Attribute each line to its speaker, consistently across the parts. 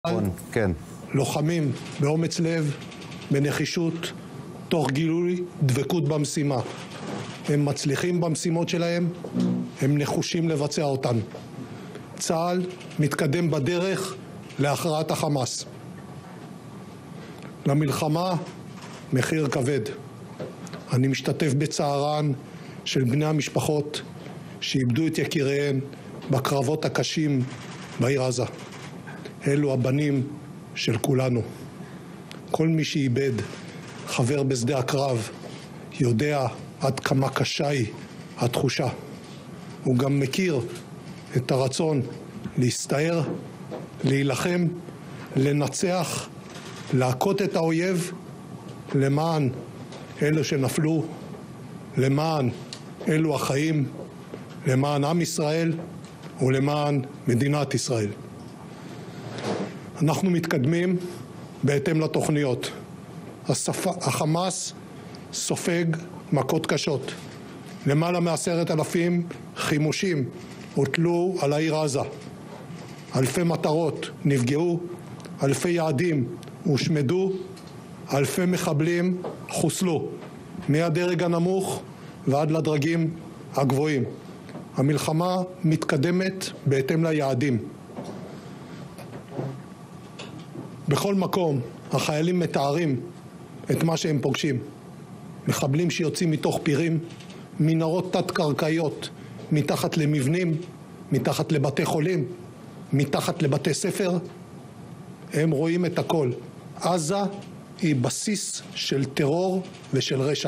Speaker 1: כן.
Speaker 2: לוחמים באומץ לב, בנחישות, תוך גילוי דבקות במשימה. הם מצליחים במשימות שלהם, הם נחושים לבצע אותן. צה"ל מתקדם בדרך להכרעת החמאס. למלחמה מחיר כבד. אני משתתף בצערן של בני המשפחות שאיבדו את יקיריהן בקרבות הקשים בעיר עזה. אלו הבנים של כולנו. כל מי שאיבד חבר בשדה הקרב יודע עד כמה קשה היא התחושה. הוא גם מכיר את הרצון להסתער, להילחם, לנצח, להכות את האויב למען אלו שנפלו, למען אלו החיים, למען עם ישראל ולמען מדינת ישראל. אנחנו מתקדמים בהתאם לתוכניות. החמאס סופג מכות קשות. למעלה מ10,000 חימושים הוטלו על העיר עזה. אלפי מטרות נפגעו, אלפי יעדים הושמדו, אלפי מחבלים חוסלו, מהדרג הנמוך ועד לדרגים הגבוהים. המלחמה מתקדמת בהתאם ליעדים. בכל מקום החיילים מתארים את מה שהם פוגשים. מחבלים שיוצאים מתוך פירים, מנהרות תת-קרקעיות, מתחת למבנים, מתחת לבתי חולים, מתחת לבתי ספר. הם רואים את הכל. עזה היא בסיס של טרור ושל רשע.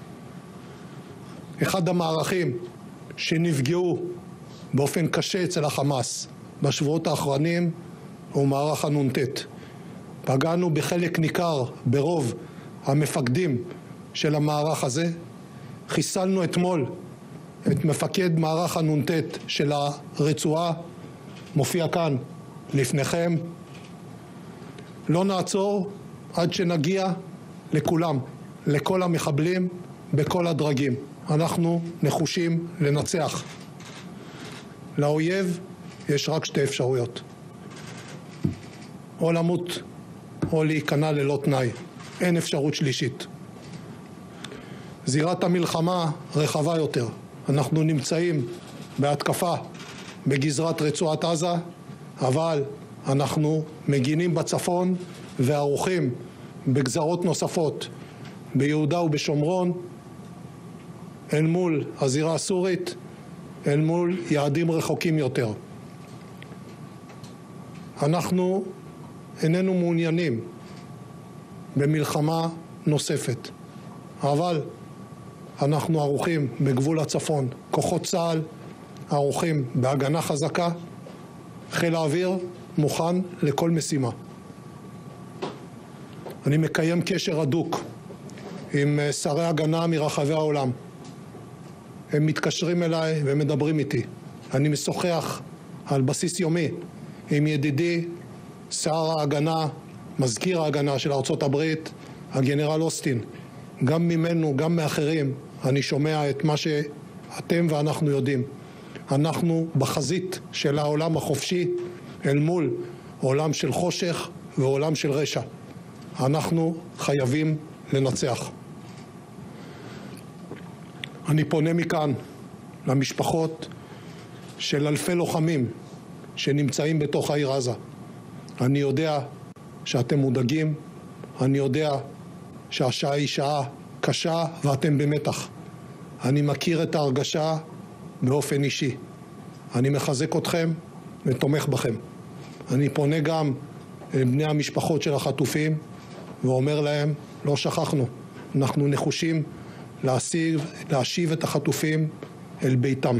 Speaker 2: אחד המערכים שנפגעו באופן קשה אצל החמאס בשבועות האחרונים הוא מערך הנ"ט. פגענו בחלק ניכר ברוב המפקדים של המערך הזה. חיסלנו אתמול את מפקד מערך הנ"ט של הרצועה, מופיע כאן לפניכם. לא נעצור עד שנגיע לכולם, לכל המחבלים בכל הדרגים. אנחנו נחושים לנצח. לאויב יש רק שתי אפשרויות: או למות או להיכנע ללא תנאי. אין אפשרות שלישית. זירת המלחמה רחבה יותר. אנחנו נמצאים בהתקפה בגזרת רצועת עזה, אבל אנחנו מגינים בצפון וערוכים בגזרות נוספות ביהודה ובשומרון, אל מול הזירה הסורית, אל מול יעדים רחוקים יותר. אנחנו איננו מעוניינים במלחמה נוספת, אבל אנחנו ערוכים בגבול הצפון. כוחות צה"ל ערוכים בהגנה חזקה, חיל האוויר מוכן לכל משימה. אני מקיים קשר הדוק עם שרי הגנה מרחבי העולם. הם מתקשרים אליי ומדברים איתי. אני משוחח על בסיס יומי עם ידידי שר ההגנה, מזכיר ההגנה של ארצות הברית, הגנרל אוסטין. גם ממנו, גם מאחרים, אני שומע את מה שאתם ואנחנו יודעים. אנחנו בחזית של העולם החופשי אל מול עולם של חושך ועולם של רשע. אנחנו חייבים לנצח. אני פונה מכאן למשפחות של אלפי לוחמים שנמצאים בתוך העיר עזה. אני יודע שאתם מודאגים, אני יודע שהשעה היא שעה קשה ואתם במתח. אני מכיר את ההרגשה באופן אישי. אני מחזק אתכם ותומך בכם. אני פונה גם לבני המשפחות של החטופים ואומר להם, לא שכחנו, אנחנו נחושים להשיב את החטופים אל ביתם.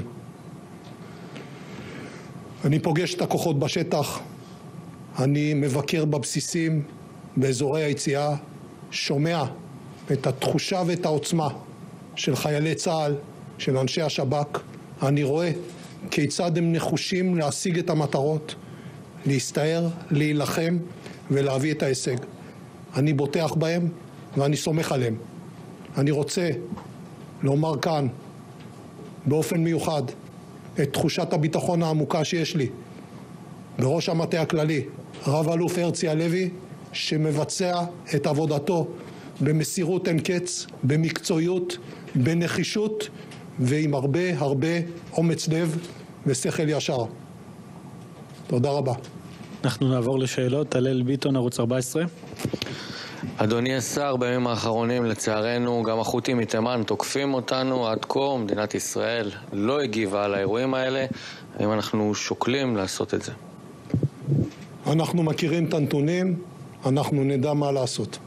Speaker 2: אני פוגש את הכוחות בשטח, אני מבקר בבסיסים, באזורי היציאה, שומע את התחושה ואת העוצמה של חיילי צה"ל, של אנשי השב"כ. אני רואה כיצד הם נחושים להשיג את המטרות, להסתער, להילחם ולהביא את ההישג. אני בוטח בהם ואני סומך עליהם. אני רוצה לומר כאן באופן מיוחד את תחושת הביטחון העמוקה שיש לי בראש המטה הכללי רב אלוף הרצי הלוי, שמבצע את עבודתו במסירות אין קץ, במקצועיות, בנחישות ועם הרבה אומץ לב ושכל ישר. תודה רבה.
Speaker 1: אנחנו נעבור לשאלות. הלל ביטון, ערוץ 14.
Speaker 3: אדוני השר, בימים האחרונים לצערנו גם החות'ים מתימן תוקפים אותנו. עד כה מדינת ישראל לא הגיבה על האירועים האלה. האם אנחנו שוקלים לעשות את זה?
Speaker 2: אנחנו מכירים את הנתונים, אנחנו נדע מה לעשות.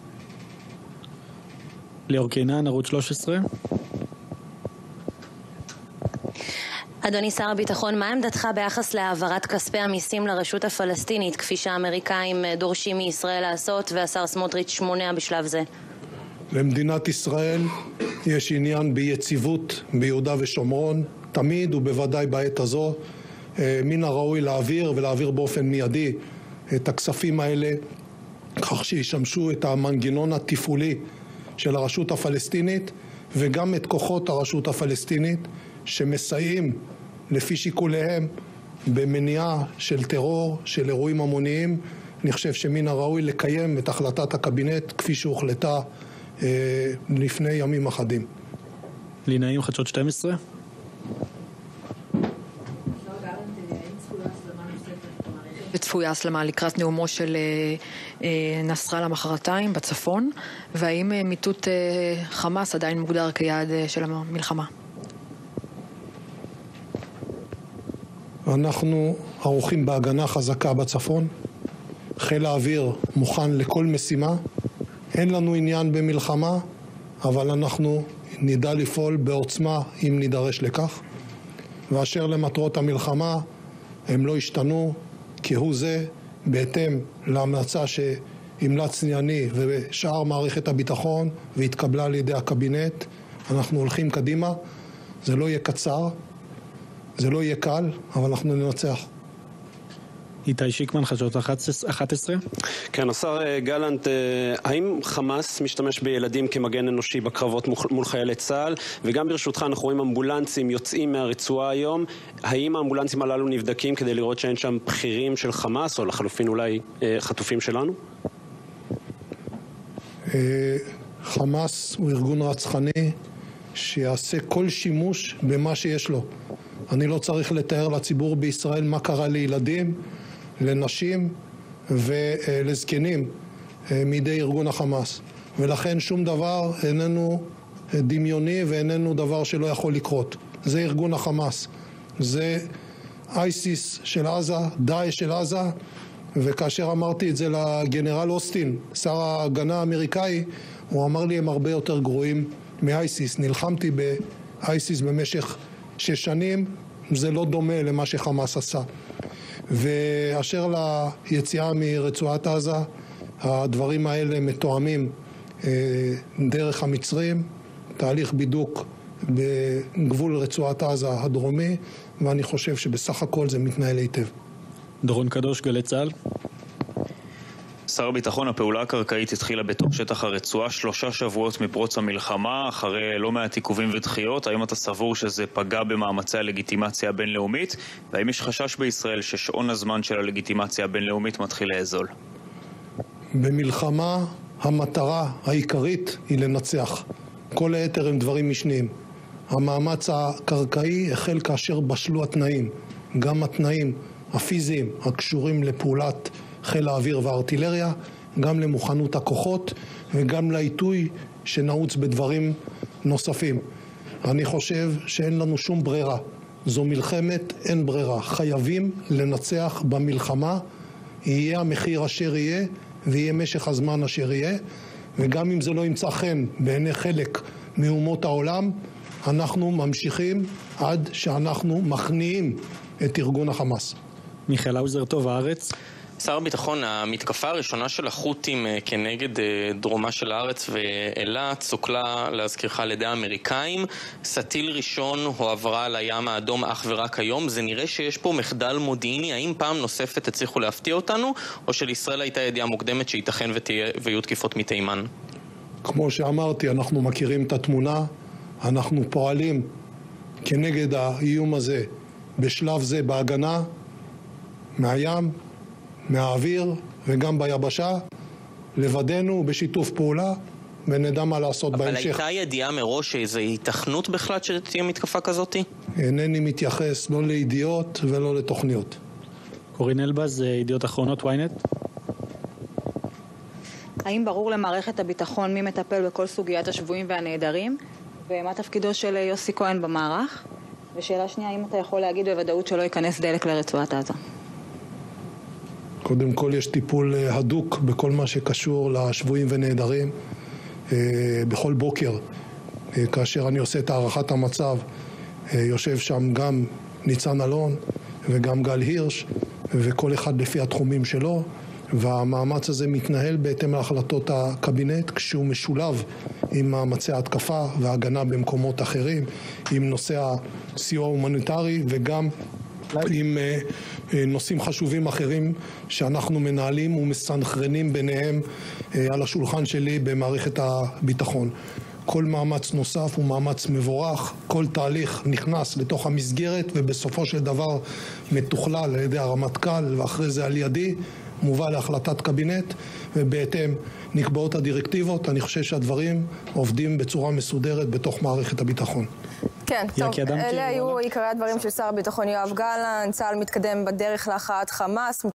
Speaker 1: ליאור קינן, ערוץ 13.
Speaker 4: אדוני שר הביטחון, מה עמדתך ביחס להעברת כספי המיסים לרשות הפלסטינית, כפי שהאמריקאים דורשים מישראל לעשות, והשר סמוטריץ' מונע בשלב זה?
Speaker 2: למדינת ישראל יש עניין ביציבות ביהודה ושומרון, תמיד ובוודאי בעת הזו. מן הראוי להעביר באופן מיידי את הכספים האלה, כך שישמשו את המנגנון התפעולי של הרשות הפלסטינית, וגם את כוחות הרשות הפלסטינית, שמסייעים לפי שיקוליהם במניעה של טרור, של אירועים המוניים. אני חושב שמן הראוי לקיים את החלטת הקבינט כפי שהוחלטה לפני ימים אחדים.
Speaker 1: לינאים, חדשות 12.
Speaker 5: וצפויה הסלמה לקראת נאומו של נסראללה מחרתיים בצפון, והאם מיטוט חמאס עדיין מוגדר כיעד של המלחמה?
Speaker 2: אנחנו ערוכים בהגנה חזקה בצפון. חיל האוויר מוכן לכל משימה. אין לנו עניין במלחמה, אבל אנחנו נדע לפעול בעוצמה אם נידרש לכך. ואשר למטרות המלחמה, הם לא השתנו כהוא זה, בהתאם להמלצה שהמלצני אני ושאר מערכת הביטחון והתקבלה על ידי הקבינט. אנחנו הולכים קדימה. זה לא יהיה קצר, זה לא יהיה קל, אבל אנחנו ננצח.
Speaker 1: איתי שיקמן, חדשות 11.
Speaker 6: כן, השר גלנט, האם חמאס משתמש בילדים כמגן אנושי בקרבות מול חיילי צה"ל? וגם ברשותך אנחנו רואים אמבולנסים יוצאים מהרצועה היום. האם האמבולנסים הללו נבדקים כדי לראות שאין שם בכירים של חמאס, או לחלופין אולי חטופים שלנו?
Speaker 2: חמאס הוא ארגון רצחני שיעשה כל שימוש במה שיש לו. אני לא צריך לתאר לציבור בישראל מה קרה לילדים, לנשים ולזקנים מידי ארגון החמאס. ולכן שום דבר איננו דמיוני ואיננו דבר שלא יכול לקרות. זה ארגון החמאס. זה אייסיס של עזה, דאעש של עזה, וכאשר אמרתי את זה לגנרל אוסטין, שר ההגנה האמריקאי, הוא אמר לי הם הרבה יותר גרועים מאייסיס. נלחמתי באייסיס במשך 6 שנים, זה לא דומה למה שחמאס עשה. ואשר ליציאה מרצועת עזה, הדברים האלה מתואמים דרך המצרים, תהליך בידוק בגבול רצועת עזה הדרומי, ואני חושב שבסך הכל זה מתנהל היטב.
Speaker 1: דורון קדוש, גלי צה"ל.
Speaker 7: שר הביטחון, הפעולה הקרקעית התחילה בתוך שטח הרצועה 3 שבועות מפרוץ המלחמה, אחרי לא מעט עיכובים ודחיות. האם אתה סבור שזה פגע במאמצי הלגיטימציה הבינלאומית? והאם יש חשש בישראל ששעון הזמן של הלגיטימציה הבינלאומית מתחיל לאזול?
Speaker 2: במלחמה המטרה העיקרית היא לנצח. כל היתר הם דברים משניים. המאמץ הקרקעי החל כאשר בשלו התנאים. גם התנאים הפיזיים הקשורים לפעולת חיל האוויר והארטילריה, גם למוכנות הכוחות וגם לעיתוי שנעוץ בדברים נוספים. אני חושב שאין לנו שום ברירה. זו מלחמת אין ברירה. חייבים לנצח במלחמה, יהיה המחיר אשר יהיה ויהיה משך הזמן אשר יהיה, וגם אם זה לא ימצא חן בעיני חלק מאומות העולם, אנחנו ממשיכים עד שאנחנו מכניעים את ארגון החמאס.
Speaker 1: מיכאל האוזר, טוב, הארץ.
Speaker 8: שר הביטחון, המתקפה הראשונה של החות'ים כנגד דרומה של הארץ ואילת סוכלה, להזכירך, על ידי האמריקאים. סטיל ראשון הועברה לים האדום אך ורק היום. זה נראה שיש פה מחדל מודיעיני. האם פעם נוספת הצליחו להפתיע אותנו, או שלישראל הייתה ידיעה מוקדמת שייתכן ויהיו תקיפות מתימן?
Speaker 2: כמו שאמרתי, אנחנו מכירים את התמונה, אנחנו פועלים כנגד האיום הזה בשלב זה בהגנה מהים, מהאוויר וגם ביבשה, לבדנו בשיתוף פעולה, ונדע מה לעשות בהמשך.
Speaker 8: אבל הייתה ידיעה מראש שאיזו היתכנות בכלל שתהיה מתקפה כזאת?
Speaker 2: אינני מתייחס לא לידיעות ולא לתוכניות.
Speaker 1: קורין אלבז, ידיעות אחרונות, ynet.
Speaker 9: האם ברור למערכת הביטחון מי מטפל בכל סוגיית השבויים והנעדרים? ומה תפקידו של יוסי כהן במערך? ושאלה שנייה, האם אתה יכול להגיד בוודאות שלא ייכנס דלק לרצועת עזה?
Speaker 2: קודם כל יש טיפול הדוק בכל מה שקשור לשבויים ונעדרים. בכל בוקר, כאשר אני עושה את הערכת המצב, יושב שם גם ניצן אלון וגם גל הירש, וכל אחד לפי התחומים שלו, והמאמץ הזה מתנהל בהתאם להחלטות הקבינט, כשהוא משולב עם מאמצי ההתקפה וההגנה במקומות אחרים, עם נושא הסיוע ההומניטרי וגם עם נושאים חשובים אחרים שאנחנו מנהלים ומסנכרנים ביניהם על השולחן שלי במערכת הביטחון. כל מאמץ נוסף הוא מאמץ מבורך, כל תהליך נכנס לתוך המסגרת ובסופו של דבר מתוכלל על ידי הרמטכ"ל ואחרי זה על ידי מובא להחלטת קבינט ובהתאם נקבעות הדירקטיבות. אני חושב שהדברים עובדים בצורה מסודרת בתוך מערכת הביטחון.
Speaker 10: כן, טוב, אלה היו עיקרי הדברים של שר הביטחון יואב גלנט. צה"ל מתקדם בדרך להכרעת חמאס.